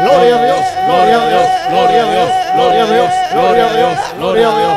gloria a Dios, gloria a Dios, gloria a Dios, gloria a Dios, gloria a Dios, gloria a Dios,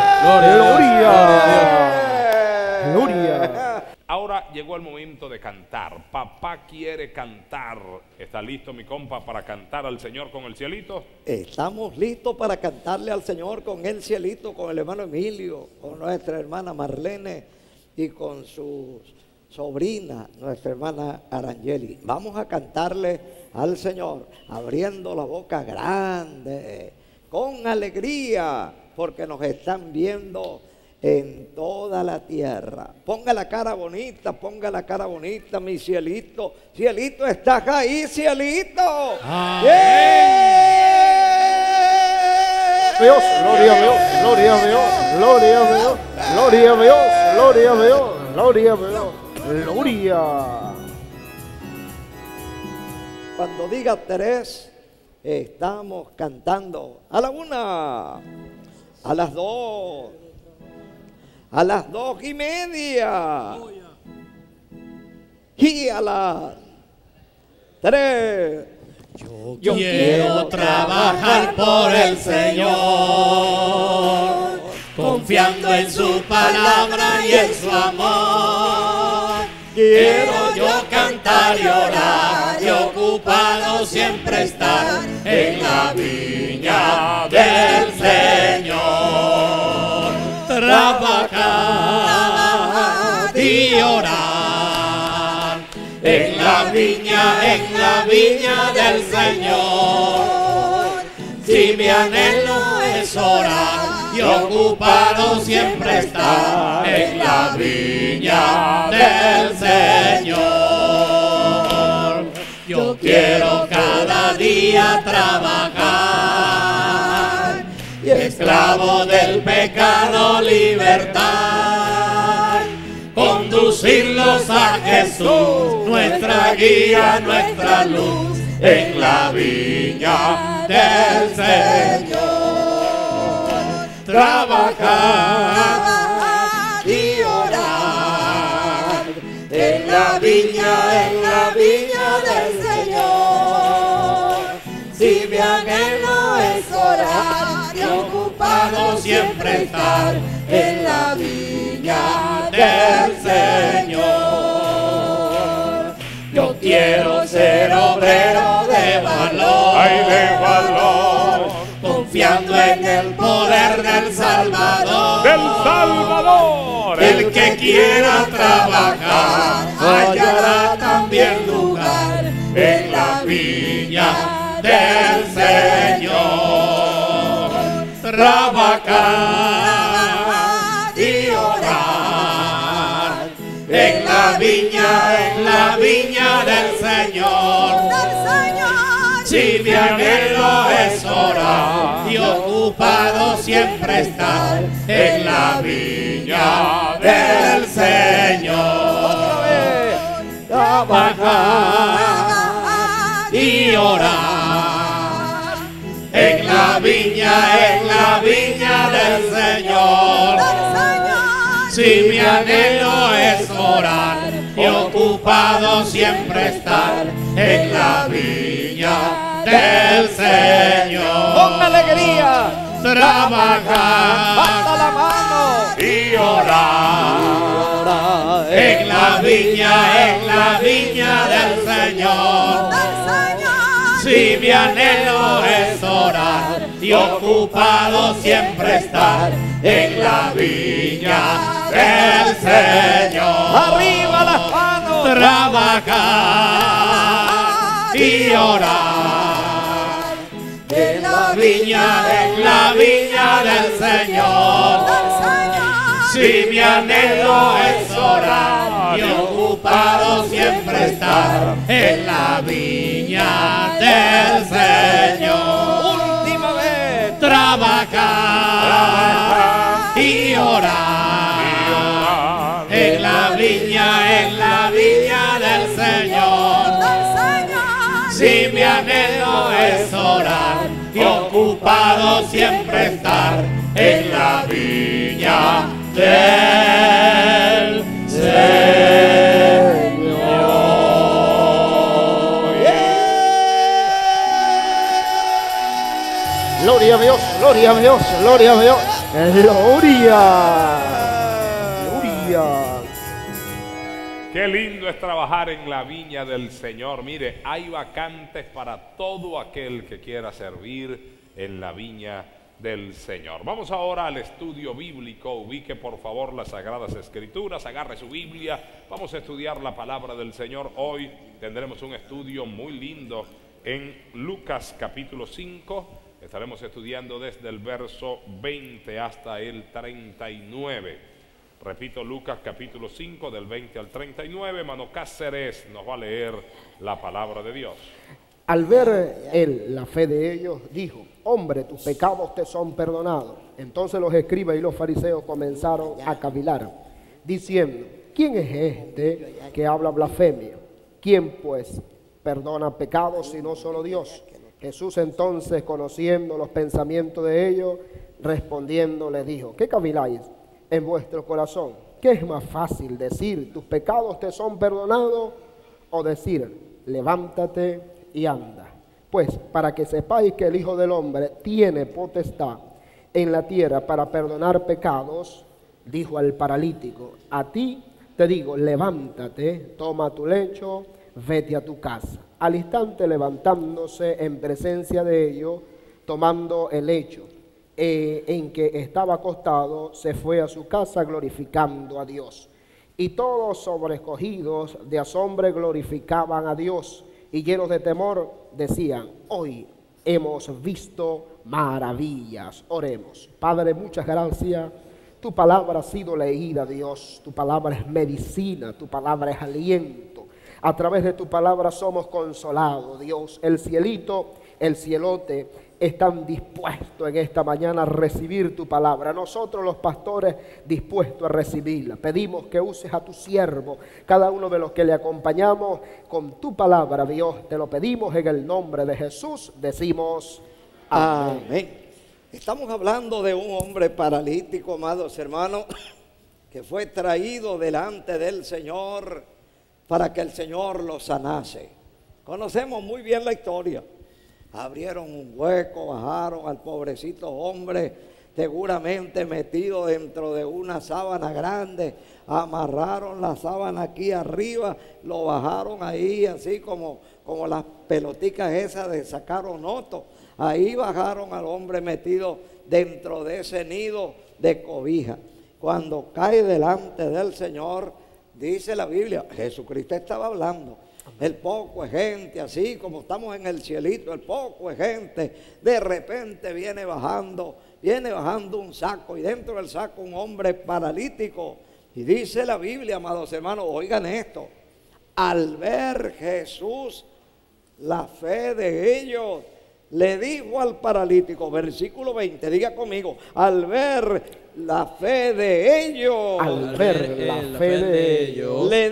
gloria, gloria. Ahora llegó el momento de cantar. Papá quiere cantar. ¿Está listo mi compa para cantar al Señor con el cielito? Estamos listos para cantarle al Señor con el cielito, con el hermano Emilio, con nuestra hermana Marlene y con su sobrina, nuestra hermana Arangeli. Vamos a cantarle al Señor, abriendo la boca grande, con alegría, porque nos están viendo en toda la tierra. Ponga la cara bonita, mi cielito. Cielito, ¿estás ahí, cielito? Dios, gloria a Dios, gloria a Dios, gloria a Dios, gloria a Dios, gloria a Dios, gloria a Dios, gloria. Cuando diga tres, estamos cantando a la una, a las dos, a las 2:30 y a las 3. Yo quiero trabajar por el Señor, confiando en su palabra y en su amor. Quiero yo cantar y orar y ocupado siempre estar en la viña del Señor. Trabajar y orar en la viña del Señor. Si mi anhelo es orar y ocupado siempre estar en la viña del Señor. Yo quiero cada día trabajar y esclavo del pecado libertad, conducirlos a Jesús, nuestra guía, nuestra luz, en la viña del Señor. Trabajar y orar en la viña del Señor. Si mi anhelo es orar y ocupado siempre estar en la viña del Señor. Yo quiero ser obrero de valor, ¡Ay, de valor! confiando en el poder del Salvador. ¡Del Salvador! El que quiera trabajar hallará también lugar en la viña del Señor. Trabajar y orar en la viña del Señor. Si mi anhelo es orar y ocupado siempre estar en la viña del Señor. Otra vez. Trabajar y orar en la viña del Señor. Si mi anhelo es orar y ocupado siempre estar en la viña del Señor. Con alegría. Trabajar, Bata la mano y orar en la viña del Señor. Si mi anhelo es orar y ocupado siempre estar en la viña del Señor. Arriba las manos. Trabajar y orar en la viña del Señor. Si mi anhelo es orar y ocupado siempre estar en la viña del Señor. Última vez. Trabajar y orar en la viña del Señor. Si mi anhelo es orar y ocupado siempre estar en la viña del Señor. gloria a Dios, gloria a Dios, gloria a Dios, gloria, gloria. Qué lindo es trabajar en la viña del Señor. Mire, hay vacantes para todo aquel que quiera servir en la viña del Señor. Vamos ahora al estudio bíblico. Ubique por favor las Sagradas Escrituras, agarre su Biblia. Vamos a estudiar la palabra del Señor. Hoy tendremos un estudio muy lindo en Lucas capítulo 5. Estaremos estudiando desde el verso 20 hasta el 39. Repito, Lucas capítulo 5 del 20 al 39. Mano Cáceres nos va a leer la palabra de Dios. Al ver él la fe de ellos, dijo: hombre, tus pecados te son perdonados. Entonces los escribas y los fariseos comenzaron a cavilar, diciendo: ¿quién es este que habla blasfemia? ¿Quién pues perdona pecados sino solo Dios? Jesús entonces, conociendo los pensamientos de ellos, respondiendo les dijo: ¿qué caviláis en vuestro corazón? ¿Qué es más fácil decir: tus pecados te son perdonados, o decir: levántate y anda? Pues para que sepáis que el Hijo del Hombre tiene potestad en la tierra para perdonar pecados, dijo al paralítico: a ti te digo, levántate, toma tu lecho, vete a tu casa. Al instante, levantándose en presencia de ellos, tomando el lecho en que estaba acostado, se fue a su casa glorificando a Dios. Y todos sobrecogidos de asombro glorificaban a Dios, y llenos de temor decían: hoy hemos visto maravillas. Oremos. Padre, muchas gracias. Tu palabra ha sido leída, Dios. Tu palabra es medicina, tu palabra es aliento. A través de tu palabra somos consolados, Dios. El cielito, el cielote están dispuestos en esta mañana a recibir tu palabra. Nosotros los pastores dispuestos a recibirla. Pedimos que uses a tu siervo, cada uno de los que le acompañamos, con tu palabra, Dios. Te lo pedimos en el nombre de Jesús. Decimos amén. Amén. Estamos hablando de un hombre paralítico, amados hermanos, que fue traído delante del Señor para que el Señor lo sanase. Conocemos muy bien la historia. Abrieron un hueco, bajaron al pobrecito hombre, seguramente metido dentro de una sábana grande, amarraron la sábana aquí arriba, lo bajaron ahí así como las peloticas esas de sacar onoto. Ahí bajaron al hombre metido dentro de ese nido de cobija. Cuando cae delante del Señor, dice la Biblia, Jesucristo estaba hablando. El poco de gente, así como estamos en el cielito, el poco de gente, de repente viene bajando un saco, y dentro del saco un hombre paralítico. Y dice la Biblia, amados hermanos, oigan esto: al ver Jesús la fe de ellos, le dijo al paralítico, versículo 20, diga conmigo: al ver la fe de ellos, al ver la fe de ellos, le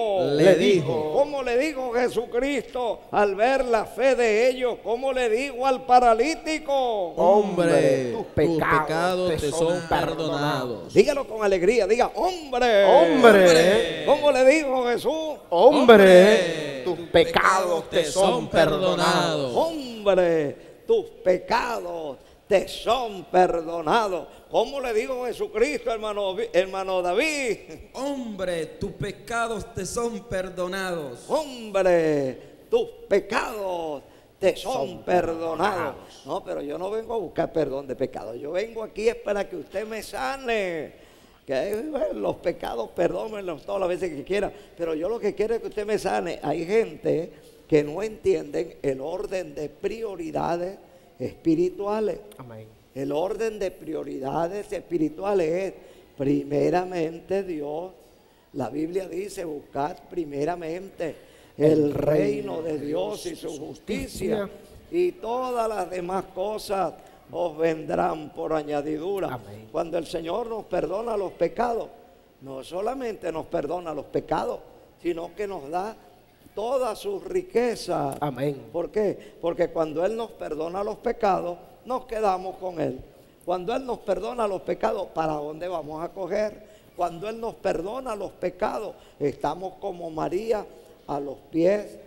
dijo. ¿Cómo le dijo Jesucristo al ver la fe de ellos? ¿Cómo le dijo al paralítico? Hombre, tus pecados te son perdonados. Dígalo con alegría, diga: hombre. Hombre. ¿Cómo le dijo Jesús? Hombre, tus pecados te son perdonados. Hombre, tus pecados te son perdonados. ¿Cómo le dijo Jesucristo, hermano David? Hombre, tus pecados te son perdonados. Hombre, tus pecados te son perdonados. No, pero yo no vengo a buscar perdón de pecados. Yo vengo aquí es para que usted me sane. Que los pecados, perdónenlos todas las veces que quiera. Pero yo lo que quiero es que usted me sane. Hay gente que no entienden el orden de prioridades espirituales. Amén. El orden de prioridades espirituales es primeramente Dios. La Biblia dice: buscad primeramente el reino de Dios y su justicia, y todas las demás cosas os vendrán por añadidura. Amén. Cuando el Señor nos perdona los pecados, no solamente nos perdona los pecados, sino que nos da todas sus riquezas. Amén. ¿Por qué? Porque cuando Él nos perdona los pecados, nos quedamos con Él. Cuando Él nos perdona los pecados, ¿para dónde vamos a coger? Cuando Él nos perdona los pecados, estamos como María a los pies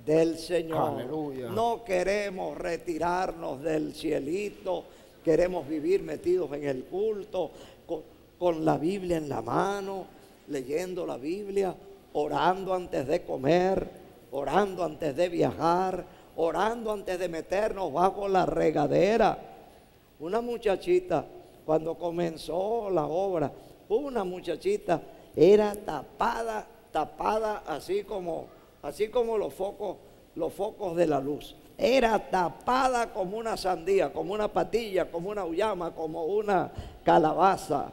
del Señor. Aleluya. No queremos retirarnos del cielito, queremos vivir metidos en el culto, con la Biblia en la mano, leyendo la Biblia, orando antes de comer, orando antes de viajar, orando antes de meternos bajo la regadera. Una muchachita, cuando comenzó la obra, una muchachita era tapada así como los focos de la luz. Era tapada como una sandía, como una patilla, como una uyama, como una calabaza.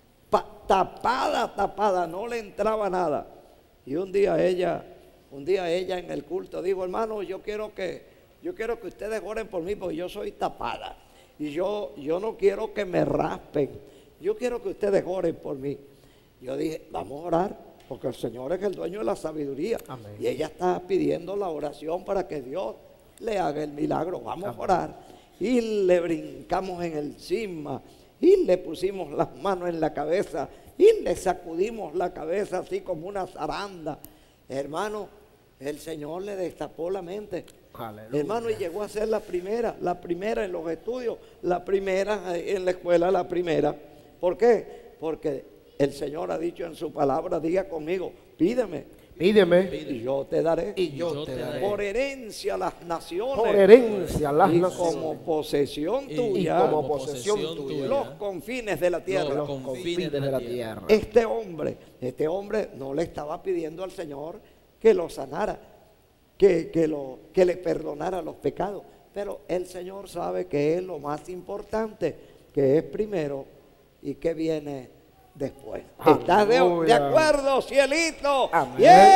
Tapada, no le entraba nada. Y un día ella en el culto dijo: hermano, yo quiero que ustedes oren por mí porque yo soy tapada. Y yo no quiero que me raspen. Yo quiero que ustedes oren por mí. Yo dije: vamos a orar, porque el Señor es el dueño de la sabiduría. Amén. Y ella está pidiendo la oración para que Dios le haga el milagro. Vamos a orar. Y le brincamos en el cisma, y le pusimos las manos en la cabeza, y le sacudimos la cabeza así como una zaranda. Hermano, el Señor le destapó la mente. Aleluya. Hermano, y llegó a ser la primera en los estudios, la primera en la escuela, la primera. ¿Por qué? Porque el Señor ha dicho en su palabra, diga conmigo: pídeme. Pídeme Y yo te daré. y yo te daré. Por herencia las naciones. Por herencia las y naciones. como posesión Y tuya. como posesión tuya. Los confines de la tierra. Los confines de la tierra. Este hombre no le estaba pidiendo al Señor que lo sanara, que le perdonara los pecados. Pero el Señor sabe que es lo más importante, que es primero y que viene después. ¿Estás de Aleluya. acuerdo, cielito? Amén.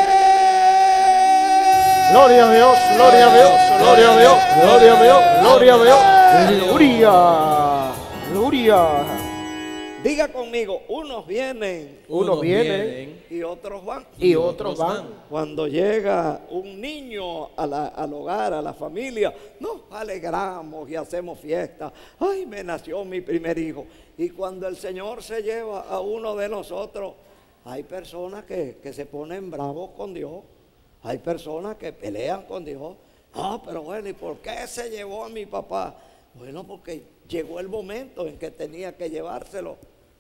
¡Yeah! Gloria a Dios, gloria a Dios, gloria a Dios, gloria a Dios, gloria a Dios. Gloria, gloria. Diga conmigo: unos vienen Unos vienen y otros van. y otros van. Cuando llega un niño al hogar, a la familia, nos alegramos y hacemos fiesta. Ay, me nació mi primer hijo. Y cuando el Señor se lleva a uno de nosotros, hay personas que se ponen bravos con Dios. Hay personas que pelean con Dios. No, pero bueno, ¿y por qué se llevó a mi papá? Bueno, porque llegó el momento en que tenía que llevárselo.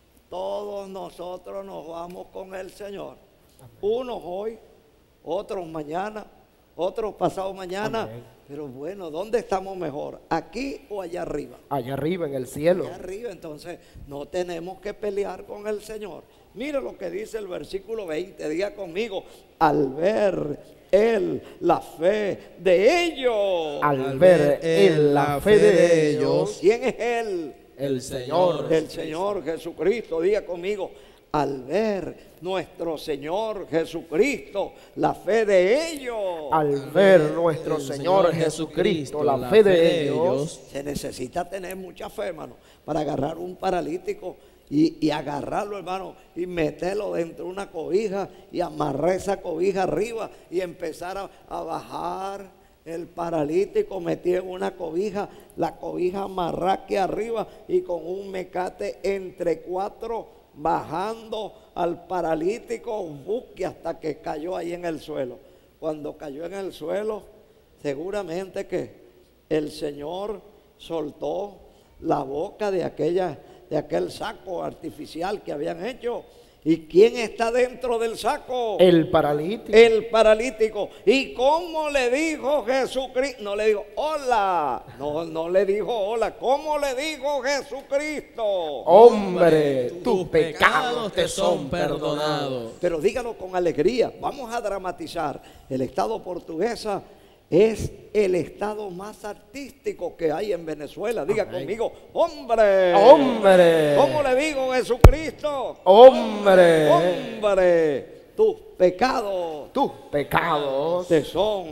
Todos nosotros nos vamos con el Señor. Unos hoy, otros mañana, otros pasado mañana. Amén. Pero bueno, ¿dónde estamos mejor? ¿Aquí o allá arriba? Allá arriba en el cielo. Allá arriba, entonces no tenemos que pelear con el Señor. Mira lo que dice el versículo 20, diga conmigo: al ver él la fe de ellos. Al ver en la fe de ellos, ¿Quién es él? el Señor. El Señor Jesucristo. Diga conmigo: al ver nuestro Señor Jesucristo la fe de ellos. Al ver nuestro Señor Jesucristo la fe de ellos, Se necesita tener mucha fe, hermano, para agarrar un paralítico y agarrarlo, hermano, y meterlo dentro de una cobija y amarrar esa cobija arriba y empezar a bajar el paralítico metido en una cobija, la cobija amarrada aquí arriba y con un mecate entre cuatro bajando al paralítico, busque hasta que cayó ahí en el suelo. Cuando cayó en el suelo, seguramente que el Señor soltó la boca de aquel saco artificial que habían hecho. ¿Y quién está dentro del saco? el paralítico. El paralítico. ¿Y cómo le dijo Jesucristo? No le dijo hola. No le dijo hola. ¿Cómo le dijo Jesucristo? Hombre, tus pecados te son perdonados. Pero dígalo con alegría. Vamos a dramatizar. El Estado portuguesa es el estado más artístico que hay en Venezuela. Diga conmigo: hombre. Hombre. ¿Cómo le digo Jesucristo? Hombre, Hombre, tus pecados tus pecados te son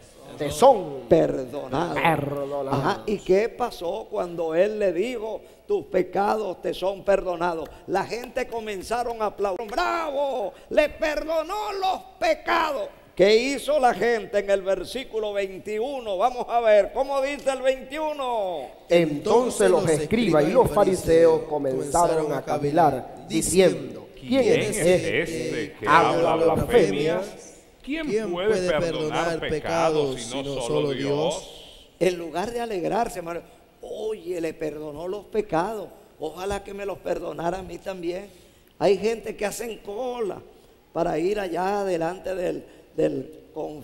perdonados. Ajá. ¿Y qué pasó cuando él le dijo: tus pecados te son perdonados? La gente comenzaron a aplaudir. ¡Bravo! Le perdonó los pecados. ¿Qué hizo la gente en el versículo 21? Vamos a ver, ¿cómo dice el 21? Entonces los escribas y los fariseos comenzaron a cavilar, diciendo: ¿Quién es este que habla habla blasfemias? ¿Quién ¿Quién puede perdonar pecados si no solo Dios? En lugar de alegrarse, hermano, oye, le perdonó los pecados. Ojalá que me los perdonara a mí también. Hay gente que hacen cola para ir allá delante del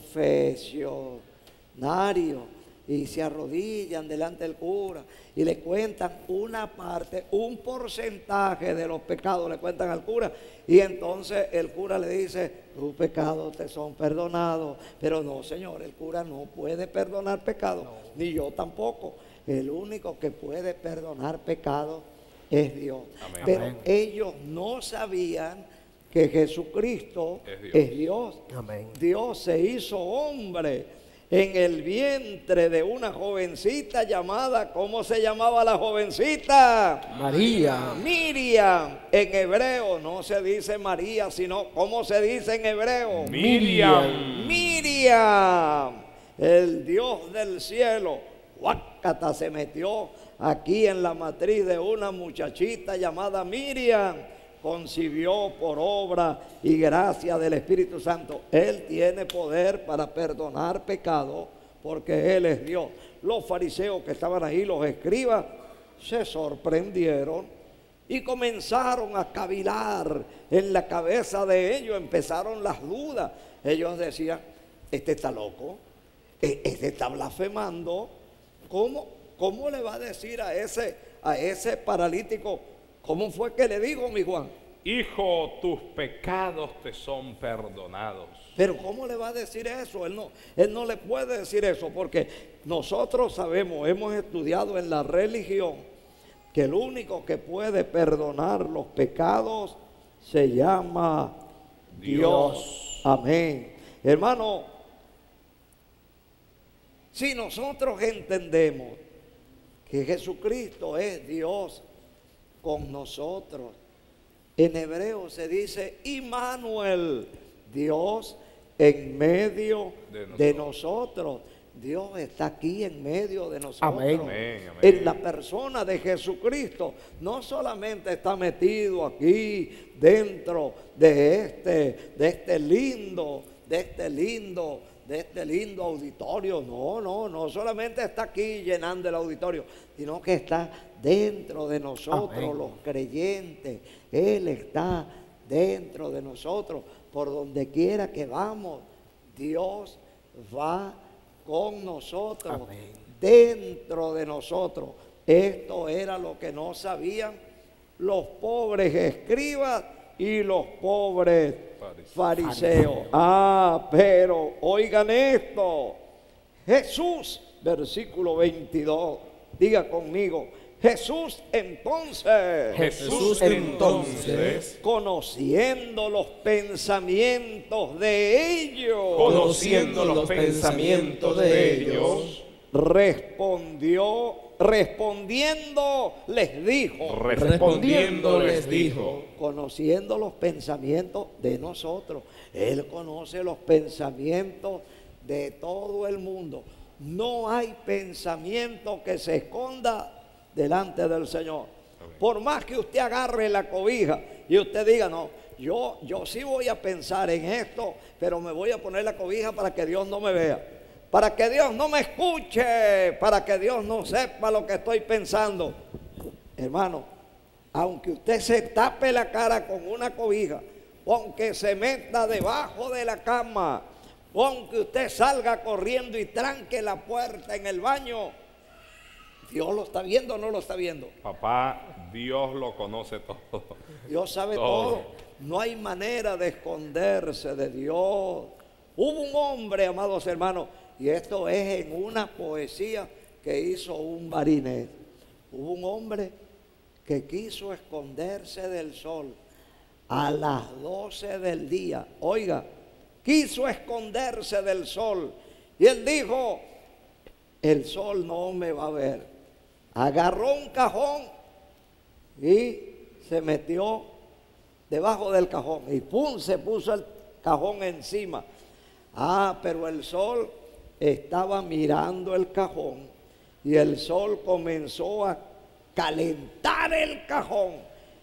confesionario y se arrodillan delante del cura y le cuentan una parte, un porcentaje de los pecados le cuentan al cura, y entonces el cura le dice: tus pecados te son perdonados. Pero no, señor, el cura no puede perdonar pecados, ni yo tampoco. El único que puede perdonar pecados es Dios. Amén. Pero Amén. ellos no sabían que Jesucristo es Dios. Amén. Dios se hizo hombre en el vientre de una jovencita llamada, ¿cómo se llamaba la jovencita? María. Miriam. En hebreo no se dice María, sino ¿cómo se dice en hebreo? Miriam. Miriam, el Dios del cielo, Huácata, se metió aquí en la matriz de una muchachita llamada Miriam. Concibió por obra y gracia del Espíritu Santo. Él tiene poder para perdonar pecados porque Él es Dios. Los fariseos que estaban ahí, los escribas, se sorprendieron y comenzaron a cavilar en la cabeza de ellos. Empezaron las dudas. Ellos decían: este está loco, este está blasfemando. ¿Cómo le va a decir a ese paralítico? ¿Cómo fue que le dijo, mi Juan? Hijo, tus pecados te son perdonados. Pero ¿cómo le va a decir eso? Él no le puede decir eso, porque nosotros sabemos, hemos estudiado en la religión, que el único que puede perdonar los pecados se llama Dios. Amén. Hermano, si nosotros entendemos que Jesucristo es Dios con nosotros, en hebreo se dice Immanuel, Dios en medio de nosotros. Dios está aquí en medio de nosotros. Amén. Amén, amén. En la persona de Jesucristo. No solamente está metido aquí dentro de este lindo auditorio. No solamente está aquí llenando el auditorio, sino que está dentro de nosotros. Amén. Los creyentes. Él está dentro de nosotros. Por donde quiera que vamos, Dios va con nosotros. Amén. Dentro de nosotros. Esto era lo que no sabían los pobres escribas y los pobres fariseos. Pero oigan esto. Jesús, versículo 22, diga conmigo: Jesús entonces, conociendo los pensamientos de ellos, respondiendo les dijo, conociendo los pensamientos de nosotros. Él conoce los pensamientos de todo el mundo. No hay pensamiento que se esconda delante del Señor. Por más que usted agarre la cobija y usted diga: no, yo sí voy a pensar en esto, pero me voy a poner la cobija para que Dios no me vea, para que Dios no me escuche, para que Dios no sepa lo que estoy pensando. Hermano, aunque usted se tape la cara con una cobija, aunque se meta debajo de la cama, aunque usted salga corriendo y tranque la puerta en el baño, ¿Dios lo está viendo o no lo está viendo? Papá, Dios lo conoce todo. Dios sabe todo. No hay manera de esconderse de Dios. Hubo un hombre, amados hermanos, y esto es en una poesía que hizo un Marinet. Hubo un hombre que quiso esconderse del sol a las 12 del día. Oiga, quiso esconderse del sol. Y él dijo: el sol no me va a ver. Agarró un cajón y se metió debajo del cajón. Y ¡pum!, se puso el cajón encima. Pero el sol estaba mirando el cajón y el sol comenzó a calentar el cajón.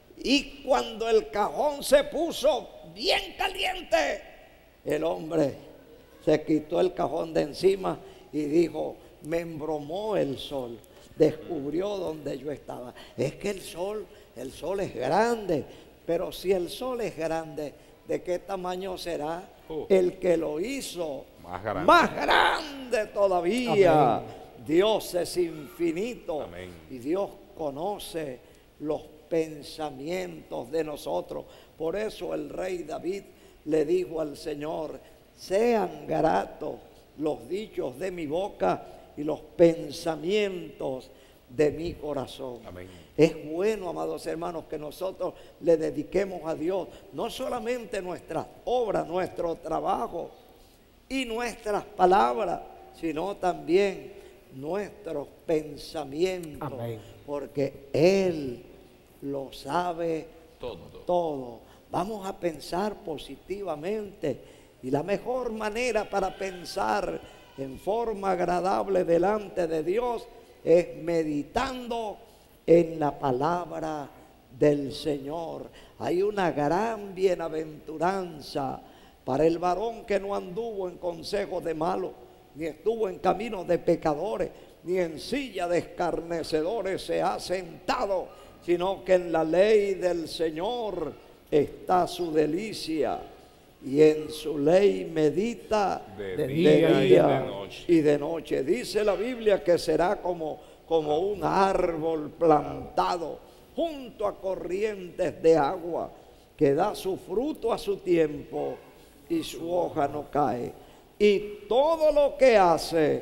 Y cuando el cajón se puso bien caliente, el hombre se quitó el cajón de encima y dijo, me embromó el sol, descubrió donde yo estaba. Es que el sol es grande, pero si el sol es grande, ¿de qué tamaño será el que lo hizo? Más grande todavía. Amén. Dios es infinito. Amén. Y Dios conoce los pensamientos de nosotros. Por eso el rey David le dijo al Señor, sean gratos los dichos de mi boca y los pensamientos de mi corazón. Amén. Es bueno, amados hermanos, que nosotros le dediquemos a Dios no solamente nuestras obras, nuestro trabajo y nuestras palabras, sino también nuestros pensamientos. Amén. Porque Él lo sabe todo. Vamos a pensar positivamente, y la mejor manera para pensar en forma agradable delante de Dios es meditando en la palabra del Señor. Hay una gran bienaventuranza para el varón que no anduvo en consejos de malos, ni estuvo en caminos de pecadores, ni en silla de escarnecedores se ha sentado, sino que en la ley del Señor está su delicia, y en su ley medita de día y de noche. Dice la Biblia que será como un árbol plantado junto a corrientes de agua, que da su fruto a su tiempo y su hoja no cae, y todo lo que hace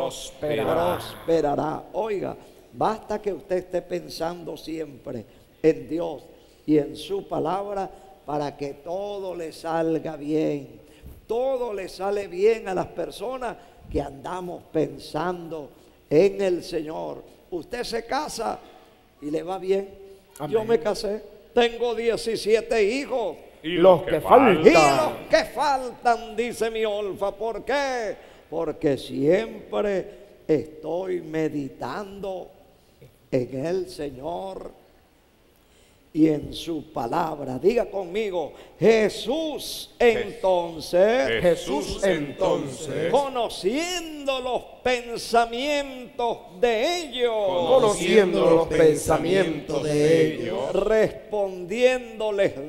prosperará. Oiga, basta que usted esté pensando siempre en Dios y en su palabra para que todo le salga bien. Todo le sale bien a las personas que andamos pensando en el Señor. Usted se casa y le va bien. Amén. Yo me casé, tengo 17 hijos. Y los que faltan. Y los que faltan, dice mi Olfa. ¿Por qué? Porque siempre estoy meditando en el Señor y en su palabra. Diga conmigo, Jesús entonces, conociendo los pensamientos de ellos, respondiendo les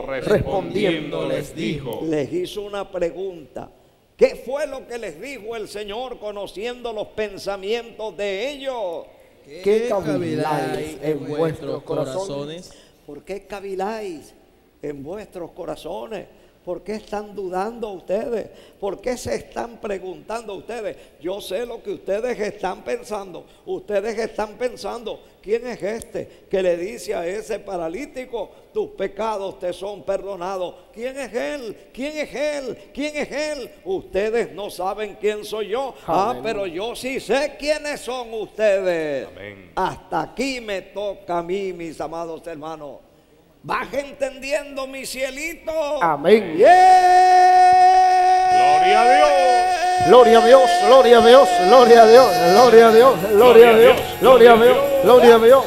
dijo, les hizo una pregunta. ¿Qué fue lo que les dijo el Señor conociendo los pensamientos de ellos? ¿Qué caviláis en vuestros corazones? ¿Por qué caviláis en vuestros corazones? ¿Por qué están dudando ustedes? ¿Por qué se están preguntando ustedes? Yo sé lo que ustedes están pensando. Ustedes están pensando, ¿quién es este que le dice a ese paralítico, tus pecados te son perdonados? ¿Quién es él? ¿Quién es él? ¿Quién es él? Ustedes no saben quién soy yo. Amén. Pero yo sí sé quiénes son ustedes. Amén. Hasta aquí me toca a mí, mis amados hermanos. Baje entendiendo, mi cielito. Amén. Yeah. Gloria a Dios. Gloria a Dios, gloria a Dios, gloria a Dios, gloria a Dios, gloria a Dios, gloria a Dios, gloria a Dios,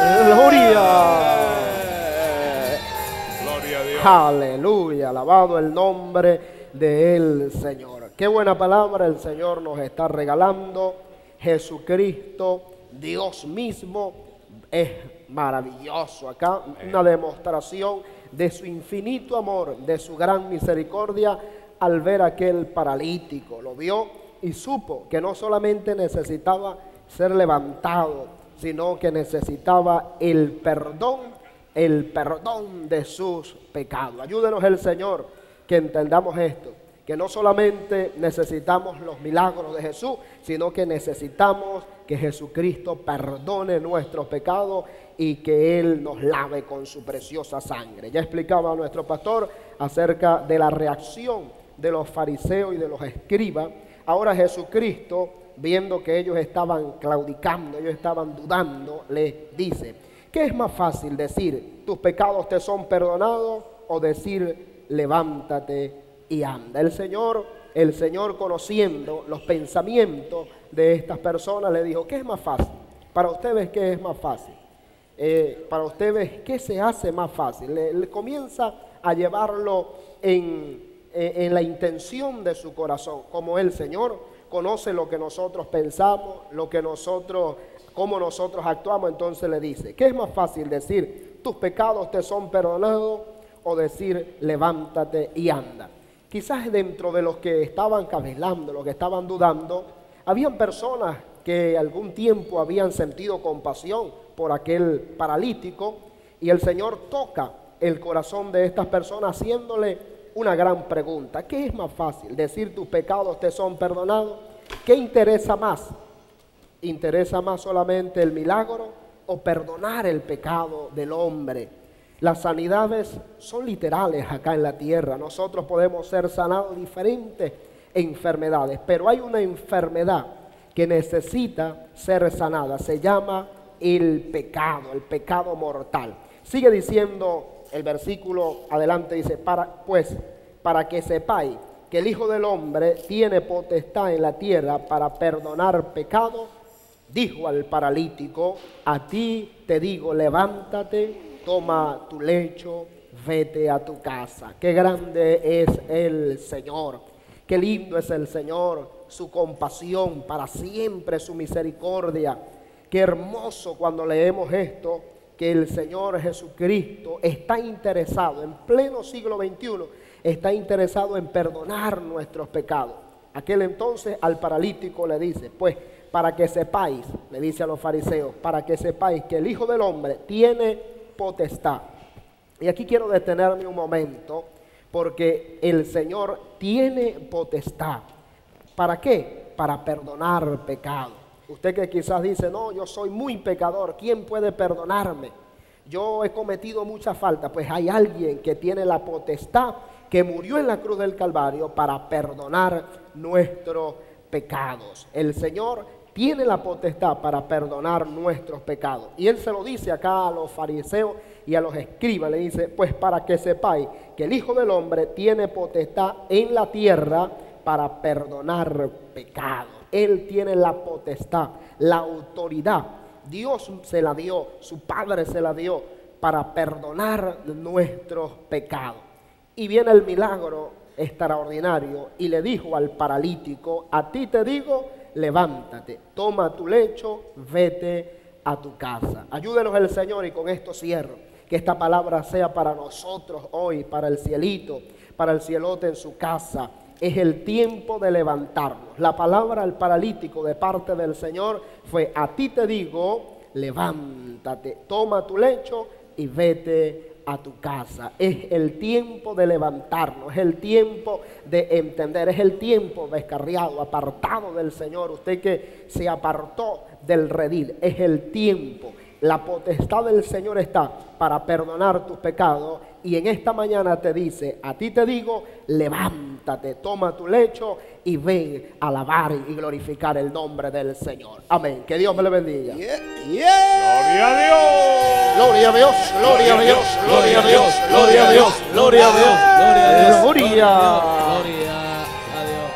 gloria a Dios. Aleluya, alabado el nombre del Señor. Qué buena palabra el Señor nos está regalando. Jesucristo, Dios mismo, es maravilloso. Acá una demostración de su infinito amor, de su gran misericordia al ver a aquel paralítico. Lo vio y supo que no solamente necesitaba ser levantado, sino que necesitaba el perdón de sus pecados. Ayúdenos el Señor que entendamos esto, que no solamente necesitamos los milagros de Jesús, sino que necesitamos que Jesucristo perdone nuestros pecados y que Él nos lave con su preciosa sangre. Ya explicaba nuestro pastor acerca de la reacción de los fariseos y de los escribas. Ahora Jesucristo, viendo que ellos estaban claudicando, ellos estaban dudando, les dice, ¿qué es más fácil decir, tus pecados te son perdonados, o decir, levántate y anda? El Señor conociendo los pensamientos de estas personas le dijo, ¿qué es más fácil? Para ustedes, ¿qué es más fácil? Para ustedes, ¿qué se hace más fácil? Le comienza a llevarlo en en la intención de su corazón. Como el Señor conoce lo que nosotros pensamos, cómo nosotros actuamos, entonces le dice, ¿qué es más fácil decir, tus pecados te son perdonados, o decir, levántate y anda? Quizás dentro de los que estaban cavilando, los que estaban dudando, habían personas que algún tiempo habían sentido compasión por aquel paralítico, y el Señor toca el corazón de estas personas haciéndole una gran pregunta. ¿Qué es más fácil? ¿Decir tus pecados te son perdonados? ¿Qué interesa más? ¿Interesa más solamente el milagro o perdonar el pecado del hombre? Las sanidades son literales acá en la tierra. Nosotros podemos ser sanados de diferentes enfermedades, pero hay una enfermedad que necesita ser sanada. Se llama el pecado mortal. Sigue diciendo el versículo adelante, dice, para que sepáis que el Hijo del Hombre tiene potestad en la tierra para perdonar pecado, dijo al paralítico, a ti te digo, levántate, toma tu lecho, vete a tu casa. Qué grande es el Señor, qué lindo es el Señor, su compasión para siempre, su misericordia. Qué hermoso cuando leemos esto, que el Señor Jesucristo está interesado, en pleno siglo XXI, está interesado en perdonar nuestros pecados. Aquel entonces al paralítico le dice, pues para que sepáis, le dice a los fariseos, para que sepáis que el Hijo del Hombre tiene potestad. Y aquí quiero detenerme un momento, porque el Señor tiene potestad. ¿Para qué? Para perdonar pecado. Usted que quizás dice, no, yo soy muy pecador, ¿quién puede perdonarme? Yo he cometido muchas faltas. Pues hay alguien que tiene la potestad, que murió en la cruz del Calvario para perdonar nuestros pecados. El Señor tiene la potestad para perdonar nuestros pecados. Y Él se lo dice acá a los fariseos y a los escribas, le dice, pues para que sepáis que el Hijo del Hombre tiene potestad en la tierra para perdonar pecados. Él tiene la potestad, la autoridad. Dios se la dio, su Padre se la dio para perdonar nuestros pecados. Y viene el milagro extraordinario y le dijo al paralítico, a ti te digo, levántate, toma tu lecho, vete a tu casa. Ayúdenos el Señor, y con esto cierro, que esta palabra sea para nosotros hoy, para el cielito, para el cielote en su casa. Es el tiempo de levantarnos. La palabra al paralítico de parte del Señor fue, a ti te digo, levántate, toma tu lecho y vete a tu casa. Es el tiempo de levantarnos, es el tiempo de entender, es el tiempo descarriado, apartado del Señor. Usted que se apartó del redil, es el tiempo. La potestad del Señor está para perdonar tus pecados, y en esta mañana te dice, a ti te digo, levántate, toma tu lecho y ven a alabar y glorificar el nombre del Señor. Amén. Que Dios me le bendiga. ¡Gloria a Dios! Gloria a Dios, gloria a Dios, gloria a Dios, gloria a Dios, gloria a Dios, gloria a Dios, gloria. gloria a Dios.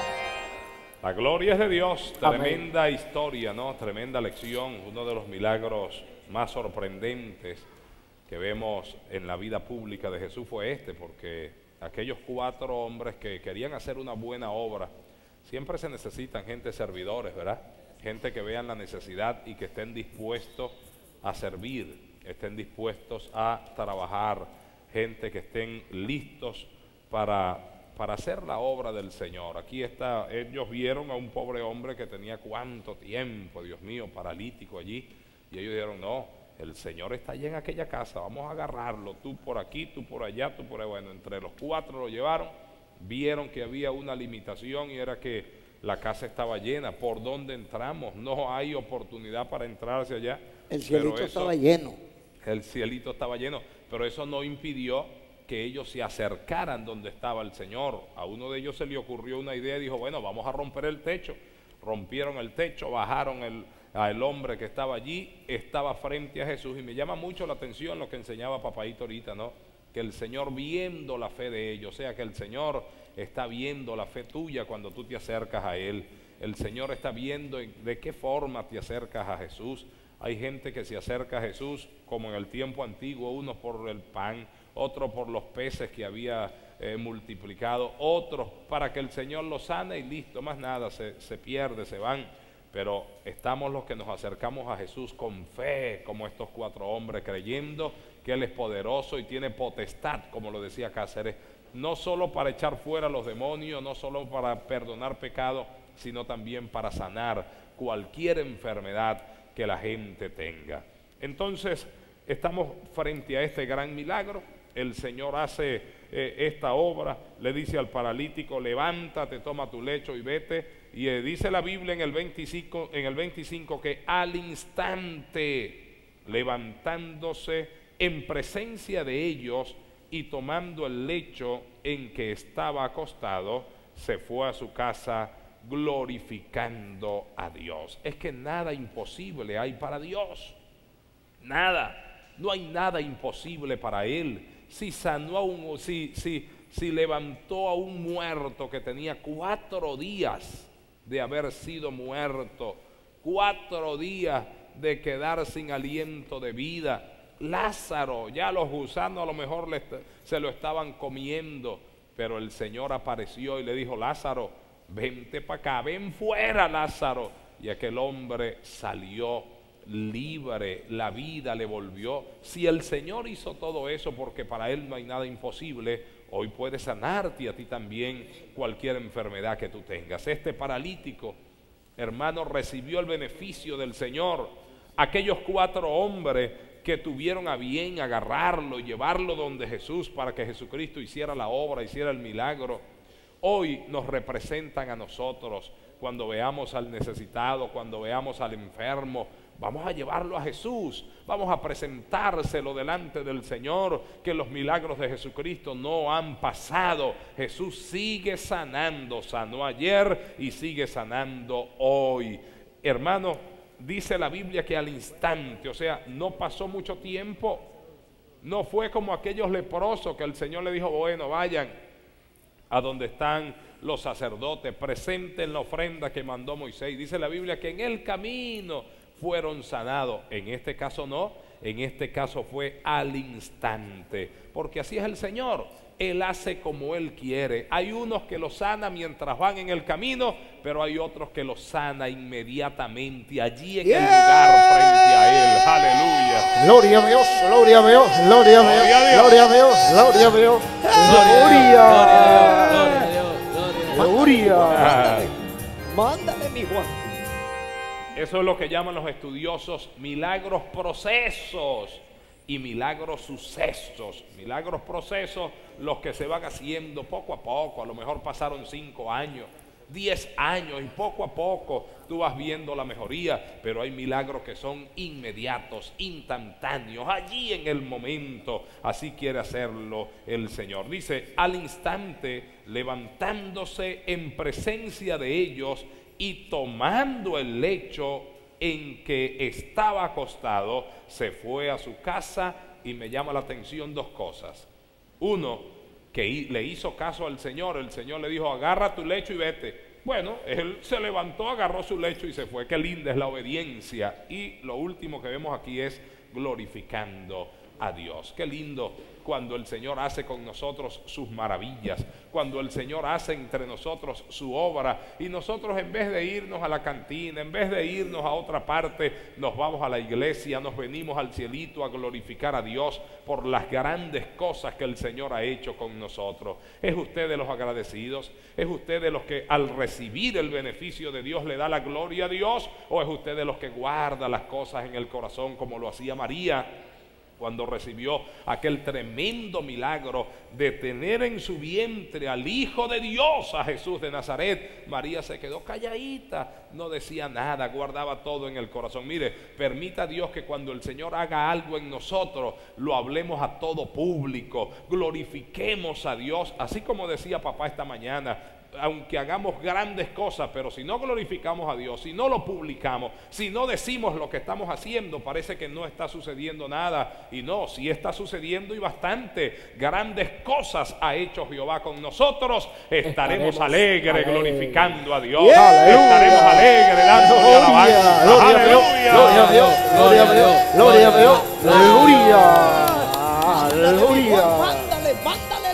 La gloria es de Dios. Amén. Tremenda historia, ¿no? Tremenda lección. Uno de los milagros más sorprendentes que vemos en la vida pública de Jesús fue este, porque aquellos 4 hombres que querían hacer una buena obra, siempre se necesitan gente servidores, ¿verdad? Gente que vean la necesidad y que estén dispuestos a servir, estén dispuestos a trabajar, gente que estén listos para hacer la obra del Señor. Aquí está, ellos vieron a un pobre hombre que tenía cuánto tiempo, Dios mío, paralítico allí, y ellos dijeron, no, el Señor está allí en aquella casa, vamos a agarrarlo, tú por aquí, tú por allá, tú por allá. Bueno, entre los 4 lo llevaron, vieron que había una limitación y era que la casa estaba llena. ¿Por dónde entramos? No hay oportunidad para entrar hacia allá. El cielito estaba lleno. El cielito estaba lleno, pero eso no impidió que ellos se acercaran donde estaba el Señor. A uno de ellos se le ocurrió una idea y dijo, bueno, vamos a romper el techo. Rompieron el techo, bajaron al hombre que estaba allí, estaba frente a Jesús. Y me llama mucho la atención lo que enseñaba Papaito ahorita, ¿no? Que el Señor, viendo la fe de ellos, o sea que el Señor está viendo la fe tuya cuando tú te acercas a Él. El Señor está viendo de qué forma te acercas a Jesús. Hay gente que se acerca a Jesús como en el tiempo antiguo, unos por el pan, otros por los peces que había multiplicado, otros para que el Señor los sane y listo, más nada, se pierde, se van. Pero estamos los que nos acercamos a Jesús con fe, como estos 4 hombres, creyendo que Él es poderoso y tiene potestad, como lo decía Cáceres, no solo para echar fuera los demonios, no solo para perdonar pecados, sino también para sanar cualquier enfermedad que la gente tenga. Entonces, estamos frente a este gran milagro. El Señor hace esta obra, le dice al paralítico, levántate, toma tu lecho y vete. Y dice la Biblia en el 25 que al instante, levantándose en presencia de ellos y tomando el lecho en que estaba acostado, se fue a su casa glorificando a Dios. Es que nada imposible hay para Dios. Nada, no hay nada imposible para Él. Si sanó a si levantó a un muerto que tenía 4 días de haber sido muerto, 4 días de quedar sin aliento de vida. Lázaro, ya los gusanos a lo mejor se lo estaban comiendo, pero el Señor apareció y le dijo, Lázaro, vente para acá, ven fuera, Lázaro. Y aquel hombre salió libre, la vida le volvió. Si el Señor hizo todo eso, porque para Él no hay nada imposible, hoy puede sanarte a ti también cualquier enfermedad que tú tengas. Este paralítico, hermano, recibió el beneficio del Señor. Aquellos 4 hombres que tuvieron a bien agarrarlo y llevarlo donde Jesús para que Jesucristo hiciera la obra, hiciera el milagro, hoy nos representan a nosotros. Cuando veamos al necesitado, cuando veamos al enfermo, vamos a llevarlo a Jesús, vamos a presentárselo delante del Señor, que los milagros de Jesucristo no han pasado. Jesús sigue sanando, sanó ayer y sigue sanando hoy. Hermano, dice la Biblia que al instante, o sea, no pasó mucho tiempo, no fue como aquellos leprosos que el Señor le dijo, bueno, vayan a donde están los sacerdotes, presenten la ofrenda que mandó Moisés. Dice la Biblia que en el camino fueron sanados. En este caso no, en este caso fue al instante, porque así es el Señor. Él hace como Él quiere. Hay unos que los sana mientras van en el camino, pero hay otros que los sana inmediatamente allí en el lugar frente a Él. Aleluya. Gloria a Dios, gloria a Dios, gloria a Dios, gloria a Dios, gloria a Dios, gloria. Mándale, mi Juan. Eso es lo que llaman los estudiosos milagros procesos y milagros sucesos. Milagros procesos, los que se van haciendo poco a poco. A lo mejor pasaron 5 años, 10 años y poco a poco tú vas viendo la mejoría. Pero hay milagros que son inmediatos, instantáneos, allí en el momento. Así quiere hacerlo el Señor. Dice, al instante, levantándose en presencia de ellos y tomando el lecho en que estaba acostado, se fue a su casa. Y me llama la atención 2 cosas. Uno, que le hizo caso al Señor. El Señor le dijo, agarra tu lecho y vete. Bueno, él se levantó, agarró su lecho y se fue. Qué linda es la obediencia. Y lo último que vemos aquí es glorificando a Dios. Qué lindo cuando el Señor hace con nosotros sus maravillas, cuando el Señor hace entre nosotros su obra, y nosotros en vez de irnos a la cantina, en vez de irnos a otra parte, nos vamos a la iglesia, nos venimos al cielito a glorificar a Dios por las grandes cosas que el Señor ha hecho con nosotros. ¿Es usted de los agradecidos? ¿Es usted de los que al recibir el beneficio de Dios le da la gloria a Dios? ¿O es usted de los que guarda las cosas en el corazón como lo hacía María cuando recibió aquel tremendo milagro de tener en su vientre al Hijo de Dios, a Jesús de Nazaret? María se quedó calladita, no decía nada, guardaba todo en el corazón. Mire, permita Dios que cuando el Señor haga algo en nosotros, lo hablemos a todo público, glorifiquemos a Dios, así como decía papá esta mañana. Aunque hagamos grandes cosas, pero si no glorificamos a Dios, si no lo publicamos, si no decimos lo que estamos haciendo, parece que no está sucediendo nada. Y no, sí está sucediendo, y bastante. Grandes cosas ha hecho Jehová con nosotros. Estaremos alegres glorificando a Dios. Estaremos alegres dándole alabanza. Gloria a Dios, gloria a Dios, gloria a Dios, gloria a Dios, aleluya, aleluya. Mándale de ancho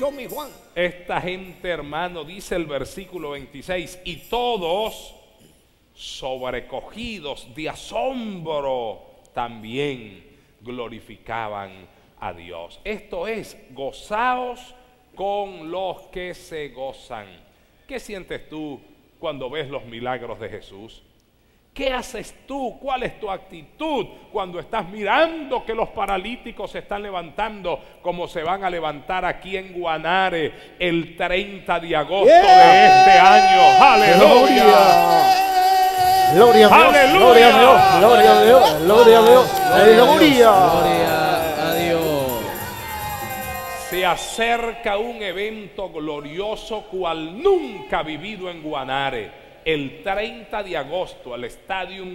bautizó mi Juan. Esta gente, hermano, dice el versículo 26, y todos sobrecogidos de asombro también glorificaban a Dios. Esto es, gozaos con los que se gozan. ¿Qué sientes tú cuando ves los milagros de Jesús? ¿Qué haces tú? ¿Cuál es tu actitud cuando estás mirando que los paralíticos se están levantando como se van a levantar aquí en Guanare el 30 de agosto de este año? ¡Aleluya! Gloria a Dios, ¡Aleluya! gloria a Dios, gloria a Dios, gloria a Dios, aleluya. Gloria a Dios. Se acerca un evento glorioso cual nunca vivido en Guanare. El 30 de agosto, el Estadio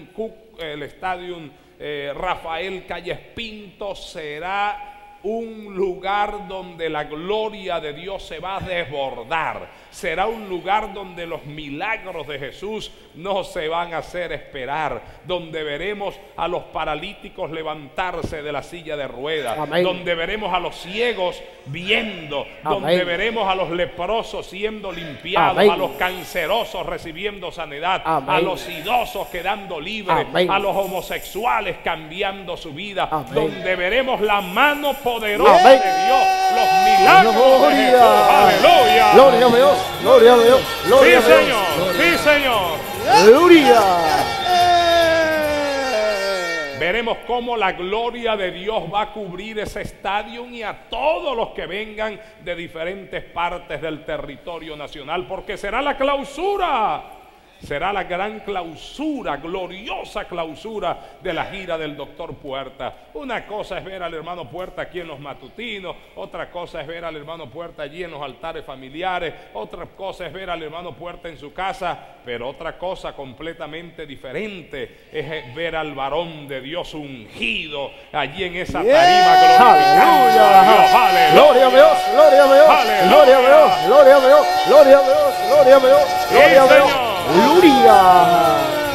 Rafael Calles Pinto será un lugar donde la gloria de Dios se va a desbordar. Será un lugar donde los milagros de Jesús no se van a hacer esperar, donde veremos a los paralíticos levantarse de la silla de ruedas, Amén. donde veremos a los ciegos viendo, Amén. donde veremos a los leprosos siendo limpiados, Amén. a los cancerosos recibiendo sanidad, Amén. a los idosos quedando libres, Amén. a los homosexuales cambiando su vida, Amén. donde veremos la mano poderosa Amén. de Dios, los milagros de Jesús. Gloria. Aleluya. Gloria a Dios, gloria a Dios, Sí, gloria a Dios. Señor, sí, Señor. Aleluya. Veremos cómo la gloria de Dios va a cubrir ese estadio y a todos los que vengan de diferentes partes del territorio nacional, porque será la clausura. Será la gran clausura, gloriosa clausura de la gira del Doctor Puerta. Una cosa es ver al hermano Puerta aquí en los matutinos, otra cosa es ver al hermano Puerta allí en los altares familiares, otra cosa es ver al hermano Puerta en su casa, pero otra cosa completamente diferente es ver al varón de Dios ungido allí en esa tarima glorificando a Dios. ¡Aleluya! Gloria a Dios, gloria a Dios, Aleluya. gloria a Dios, gloria a Dios, gloria a Dios, gloria a Dios, gloria a Dios. Señor. Aleluya.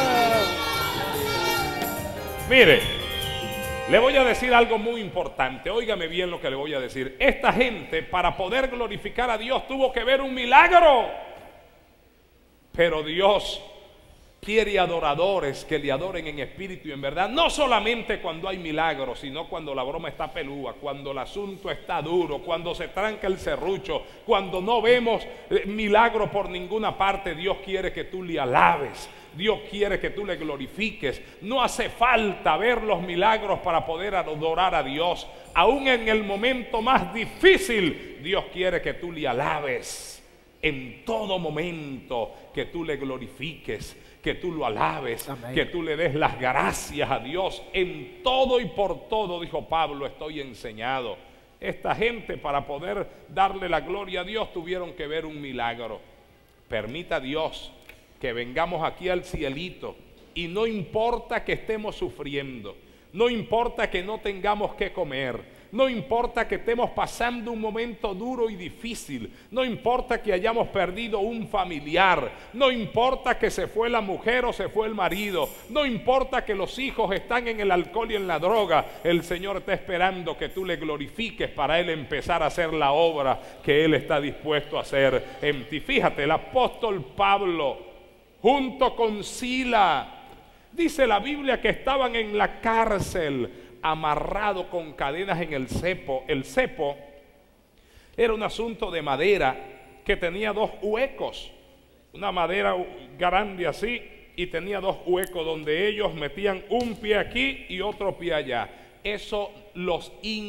Mire, le voy a decir algo muy importante. Óigame bien lo que le voy a decir. Esta gente, para poder glorificar a Dios, tuvo que ver un milagro. Pero Dios quiere adoradores que le adoren en espíritu y en verdad. No solamente cuando hay milagros, sino cuando la broma está pelúa, cuando el asunto está duro, cuando se tranca el serrucho, cuando no vemos milagro por ninguna parte. Dios quiere que tú le alabes. Dios quiere que tú le glorifiques. No hace falta ver los milagros para poder adorar a Dios. Aún en el momento más difícil, Dios quiere que tú le alabes. En todo momento, que tú le glorifiques, que tú lo alabes, Amén. que tú le des las gracias a Dios. En todo y por todo, dijo Pablo, estoy enseñado. Esta gente, para poder darle la gloria a Dios, tuvieron que ver un milagro. Permita Dios que vengamos aquí al cielito y no importa que estemos sufriendo, no importa que no tengamos que comer, no importa que estemos pasando un momento duro y difícil, no importa que hayamos perdido un familiar, no importa que se fue la mujer o se fue el marido, no importa que los hijos están en el alcohol y en la droga, el Señor está esperando que tú le glorifiques para Él empezar a hacer la obra que Él está dispuesto a hacer en ti. Fíjate, el apóstol Pablo junto con Sila, dice la Biblia que estaban en la cárcel amarrado con cadenas en el cepo. El cepo era un asunto de madera que tenía dos huecos, una madera grande así, y tenía dos huecos donde ellos metían un pie aquí y otro pie allá. Eso no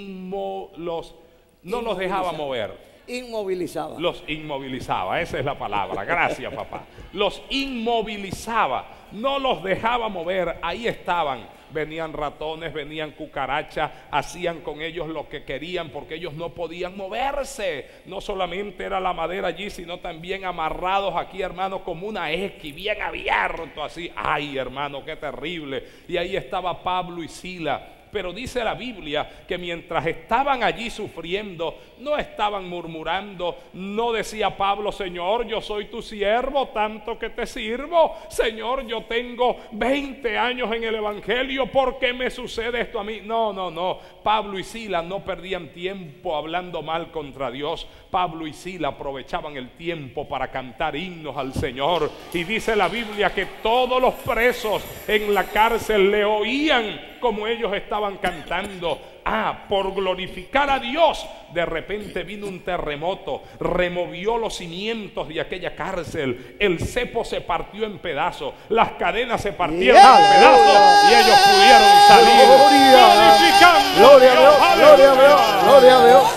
los dejaba mover. Inmovilizaba. Los inmovilizaba, esa es la palabra. Gracias, papá. Los inmovilizaba, no los dejaba mover. Ahí estaban. Venían ratones, venían cucarachas, hacían con ellos lo que querían porque ellos no podían moverse. No solamente era la madera allí, sino también amarrados aquí, hermano, como una esqui, bien abierto así. Ay, hermano, qué terrible. Y ahí estaba Pablo y Sila pero dice la Biblia que mientras estaban allí sufriendo, no estaban murmurando. No decía Pablo: Señor, yo soy tu siervo, tanto que te sirvo. Señor, yo tengo 20 años en el evangelio, ¿por qué me sucede esto a mí? No, no, no. Pablo y Silas no perdían tiempo hablando mal contra Dios. Pablo y Silas aprovechaban el tiempo para cantar himnos al Señor. Y dice la Biblia que todos los presos en la cárcel le oían como ellos estaban cantando. Por glorificar a Dios, de repente vino un terremoto, removió los cimientos de aquella cárcel, el cepo se partió en pedazos, las cadenas se partieron en pedazos y ellos pudieron salir. Glorificando. Gloria a Dios, gloria a Dios, gloria a Dios,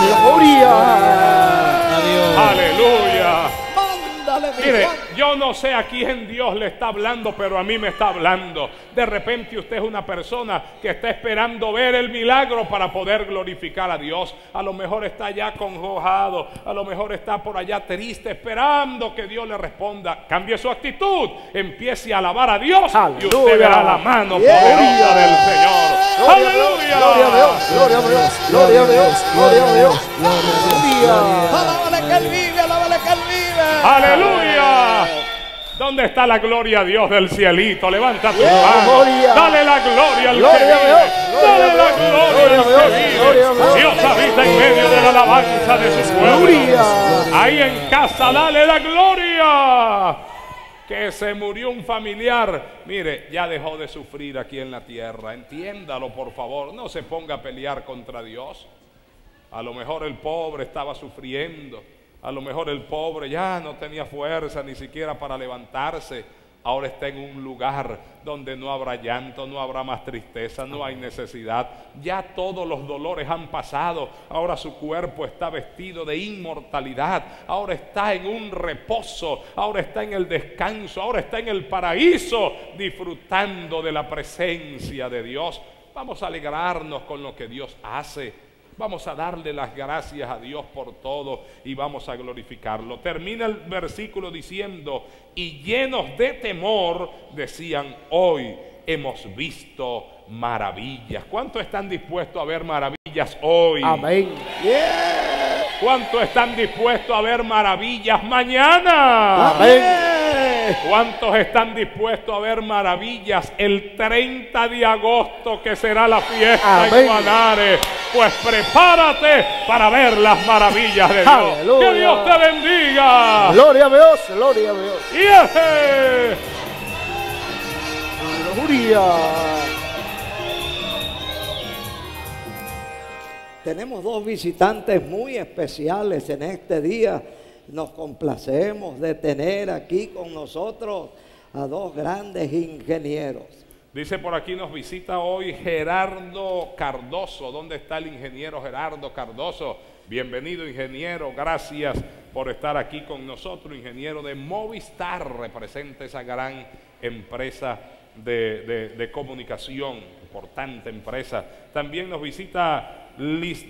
gloria. Aleluya. Mire, yo no sé a quién Dios le está hablando, pero a mí me está hablando. De repente usted es una persona que está esperando ver el milagro para poder glorificar a Dios. A lo mejor está ya acongojado, a lo mejor está por allá triste, esperando que Dios le responda. Cambie su actitud, empiece a alabar a Dios. Aleluya. Y usted verá la mano poderosa del Señor. ¡Aleluya! Gloria a Dios, gloria a Dios, gloria a Dios, gloria a Dios. Alábale que Él vive, alábale que Él vive. ¡Aleluya! ¿Dónde está la gloria a Dios del cielito? Levanta tu mano. Dale la gloria al que vive. Dale la gloria al que vive. Dios habita en medio de la alabanza de su pueblo. Ahí en casa, dale la gloria. Que se murió un familiar, mire, ya dejó de sufrir aquí en la tierra. Entiéndalo, por favor. No se ponga a pelear contra Dios. A lo mejor el pobre estaba sufriendo. A lo mejor el pobre ya no tenía fuerza ni siquiera para levantarse. Ahora está en un lugar donde no habrá llanto, no habrá más tristeza, no hay necesidad. Ya todos los dolores han pasado. Ahora su cuerpo está vestido de inmortalidad. Ahora está en un reposo. Ahora está en el descanso. Ahora está en el paraíso, disfrutando de la presencia de Dios. Vamos a alegrarnos con lo que Dios hace. Vamos a darle las gracias a Dios por todo y vamos a glorificarlo. Termina el versículo diciendo: y llenos de temor decían: hoy hemos visto maravillas. ¿Cuántos están dispuestos a ver maravillas hoy? Amén. ¿Cuántos están dispuestos a ver maravillas mañana? Amén. ¿Cuántos están dispuestos a ver maravillas el 30 de agosto, que será la fiesta en Guanare? Pues prepárate para ver las maravillas de Dios. Aleluya. Que Dios te bendiga. Gloria a Dios, gloria a Dios. Gloria. Tenemos dos visitantes muy especiales en este día. Nos complacemos de tener aquí con nosotros a dos grandes ingenieros. Dice por aquí, nos visita hoy Gerardo Cardoso. ¿Dónde está el ingeniero Gerardo Cardoso? Bienvenido, ingeniero. Gracias por estar aquí con nosotros. Ingeniero de Movistar, representa esa gran empresa de comunicación, importante empresa. También nos visita Liz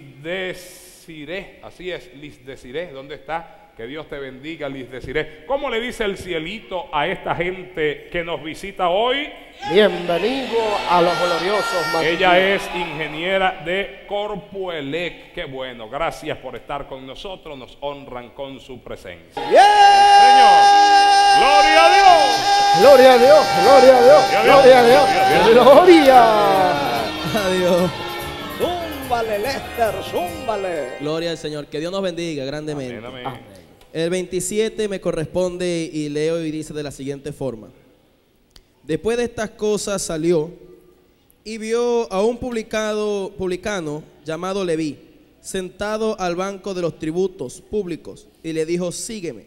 Desiré. Así es, Liz Desiré. ¿Dónde está? Que Dios te bendiga, Liz Desiré. ¿Cómo le dice el cielito a esta gente que nos visita hoy? Bienvenido a los gloriosos matutinos. Ella es ingeniera de Corpoelec. Qué bueno, gracias por estar con nosotros. Nos honran con su presencia. Señor, gloria a Dios. Gloria a Dios, gloria a Dios, gloria a Dios. Gloria. Adiós. Zúmbale, Lester, zúmbale. Gloria al Señor. Que Dios nos bendiga grandemente. Amén, amén. El 27 me corresponde y leo y dice de la siguiente forma: después de estas cosas salió y vio a un publicano llamado Leví sentado al banco de los tributos públicos y le dijo: sígueme.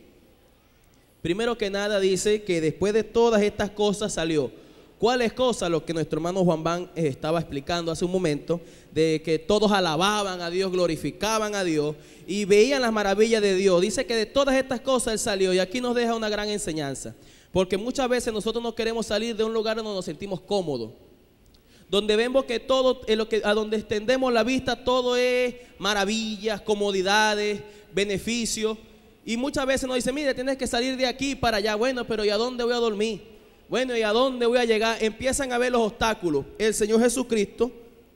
Primero que nada dice que después de todas estas cosas salió. ¿Cuáles cosas? Lo que nuestro hermano Juan Van estaba explicando hace un momento, de que todos alababan a Dios, glorificaban a Dios y veían las maravillas de Dios. Dice que de todas estas cosas él salió, y aquí nos deja una gran enseñanza, porque muchas veces nosotros no queremos salir de un lugar donde nos sentimos cómodos, donde vemos que todo, a donde extendemos la vista, todo es maravillas, comodidades, beneficios, y muchas veces nos dicen: mire, tienes que salir de aquí para allá. Bueno, pero ¿y a dónde voy a dormir? Bueno, ¿y a dónde voy a llegar? Empiezan a ver los obstáculos. El Señor Jesucristo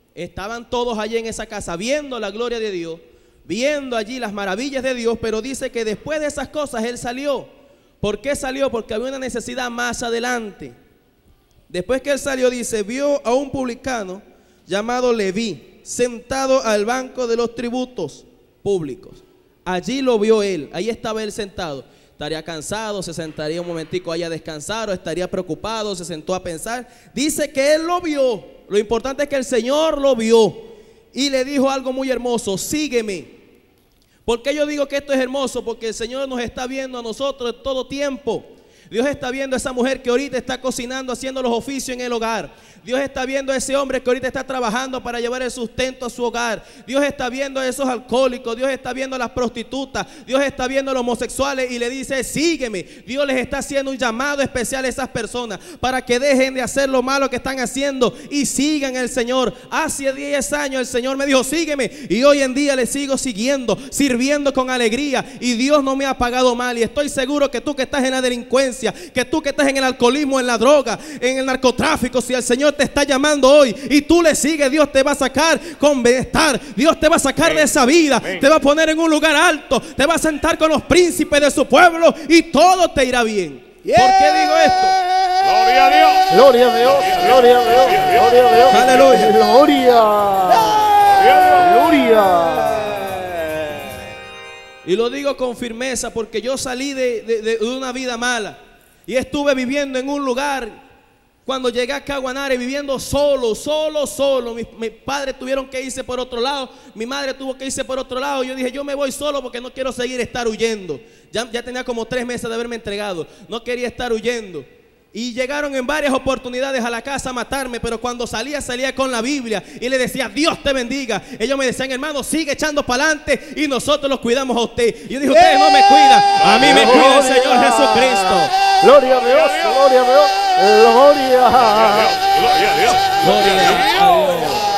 Estaban todos allí en esa casa viendo la gloria de Dios, viendo allí las maravillas de Dios, pero dice que después de esas cosas él salió. ¿Por qué salió? Porque había una necesidad más adelante. Después que él salió, dice, vio a un publicano llamado Leví sentado al banco de los tributos públicos. Allí lo vio él, ahí estaba él sentado. Estaría cansado, se sentaría un momentico ahí a descansar, o estaría preocupado, se sentó a pensar. Dice que él lo vio. Lo importante es que el Señor lo vio y le dijo algo muy hermoso: sígueme. ¿Por qué yo digo que esto es hermoso? Porque el Señor nos está viendo a nosotros en todo tiempo. Dios está viendo a esa mujer que ahorita está cocinando, haciendo los oficios en el hogar. Dios está viendo a ese hombre que ahorita está trabajando para llevar el sustento a su hogar. Dios está viendo a esos alcohólicos. Dios está viendo a las prostitutas. Dios está viendo a los homosexuales y le dice, sígueme. Dios les está haciendo un llamado especial a esas personas para que dejen de hacer lo malo que están haciendo y sigan al Señor. Hace 10 años el Señor me dijo, sígueme, y hoy en día le sigo siguiendo, sirviendo con alegría, y Dios no me ha pagado mal. Y estoy seguro que tú que estás en la delincuencia, que tú que estás en el alcoholismo, en la droga, en el narcotráfico, si el Señor te está llamando hoy y tú le sigues, Dios te va a sacar con bienestar. Dios te va a sacar de esa vida, te va a poner en un lugar alto, te va a sentar con los príncipes de su pueblo y todo te irá bien. ¿Por qué digo esto? Gloria a Dios. Gloria a Dios, gloria a Dios, gloria a Dios. Aleluya. Gloria. Y lo digo con firmeza porque yo salí de una vida mala y estuve viviendo en un lugar. Cuando llegué a Caguanare, viviendo solo. Mis padres tuvieron que irse por otro lado, mi madre tuvo que irse por otro lado. Yo dije, yo me voy solo porque no quiero estar huyendo. Ya tenía como 3 meses de haberme entregado, no quería estar huyendo. Y llegaron en varias oportunidades a la casa a matarme, pero cuando salía con la Biblia y le decía, Dios te bendiga. Ellos me decían, hermano, sigue echando para adelante y nosotros los cuidamos a usted. Y yo dije, ustedes no me cuidan, a mí me cuida el Señor Jesucristo. Gloria a Dios, gloria a Dios, gloria. Gloria a Dios. Gloria a Dios.